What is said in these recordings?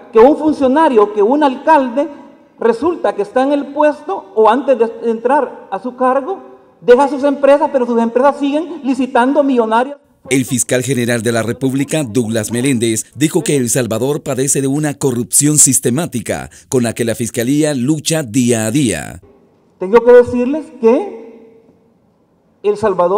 que un funcionario, que un alcalde, resulta que está en el puesto o antes de entrar a su cargo, deja sus empresas, pero sus empresas siguen licitando millonarias. El fiscal general de la República, Douglas Meléndez, dijo que El Salvador padece de una corrupción sistemática con la que la Fiscalía lucha día a día. Tengo que decirles que en El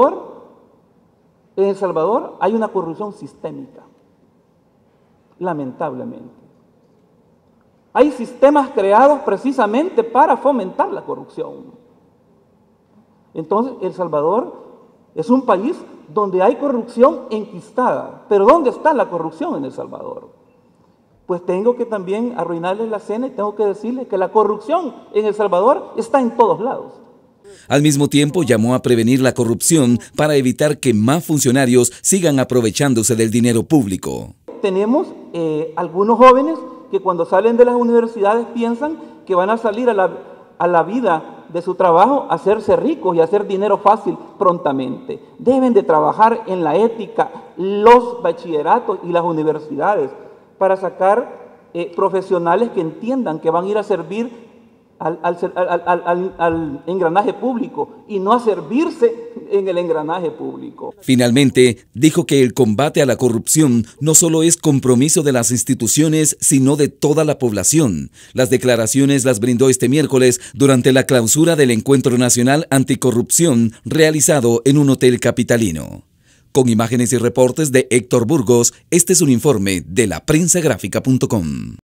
Salvador hay una corrupción sistémica, lamentablemente. Hay sistemas creados precisamente para fomentar la corrupción. Entonces, El Salvador es un país donde hay corrupción enquistada. Pero ¿dónde está la corrupción en El Salvador? Pues tengo que también arruinarles la cena y tengo que decirles que la corrupción en El Salvador está en todos lados. Al mismo tiempo, llamó a prevenir la corrupción para evitar que más funcionarios sigan aprovechándose del dinero público. Tenemos algunos jóvenes que cuando salen de las universidades piensan que van a salir a la vida de su trabajo a hacerse ricos y a hacer dinero fácil prontamente. Deben de trabajar en la ética los bachilleratos y las universidades para sacar profesionales que entiendan que van a ir a servir al engranaje público y no a servirse en el engranaje público. Finalmente, dijo que el combate a la corrupción no solo es compromiso de las instituciones, sino de toda la población. Las declaraciones las brindó este miércoles durante la clausura del Encuentro Nacional Anticorrupción realizado en un hotel capitalino. Con imágenes y reportes de Héctor Burgos, este es un informe de laprensagráfica.com.